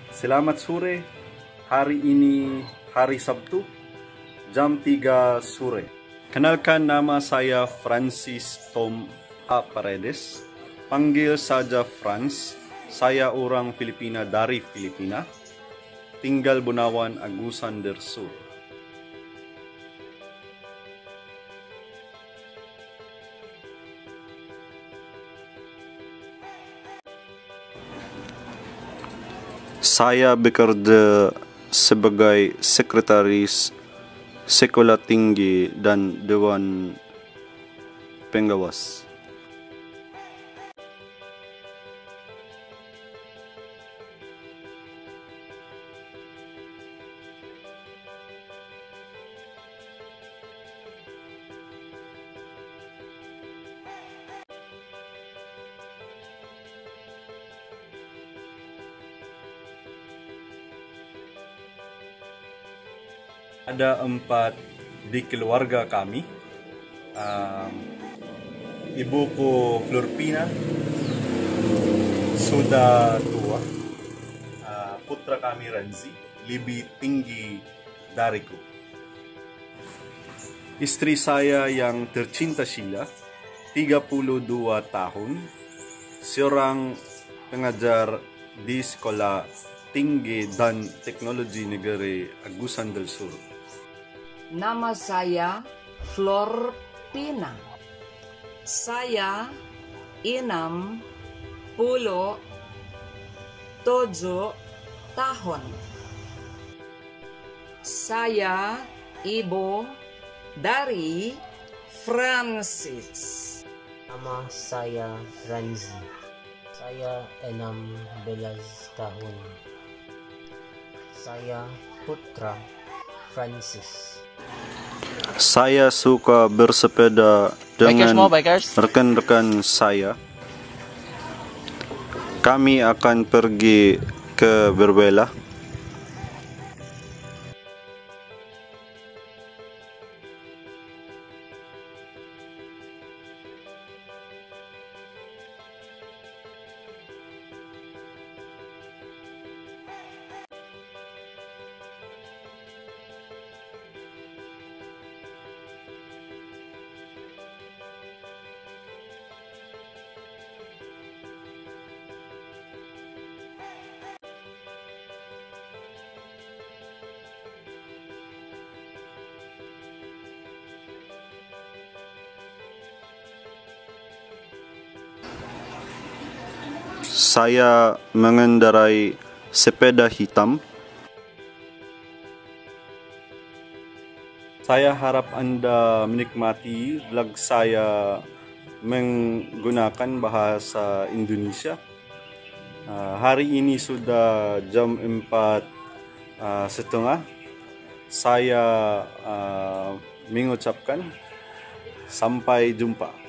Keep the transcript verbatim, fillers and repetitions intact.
Selamat sore. Hari ini hari Sabtu, jam tiga sore. Kenalkan, nama saya Francis Tom A. Paredes. Panggil saja Franz. Saya orang Filipina dari Filipina. Tinggal Bunawan, Agusan del Sur. Saya bekerja sebagai sekretaris Sekolah Tinggi dan Dewan Pengawas. Ada empat di keluarga kami. Um, ibuku Florpina sudah tua. Uh, putra kami Ranzi lebih tinggi dariku. Istri saya yang tercinta Sheila, tiga puluh dua tahun, seorang pengajar di Sekolah Tinggi dan Teknologi Negeri Agusan del Sur. Nama saya Flor Pina. Saya enam puluh tujuh tahun. Saya ibu dari Francis. Nama saya Ranzi. Saya enam belas tahun. Saya putra Francis. Saya suka bersepeda dengan rekan-rekan saya. Kami akan pergi ke Berbela. Saya mengendarai sepeda hitam. Saya harap Anda menikmati vlog saya menggunakan bahasa Indonesia. Uh, hari ini sudah jam empat uh, setengah. Saya uh, mengucapkan sampai jumpa.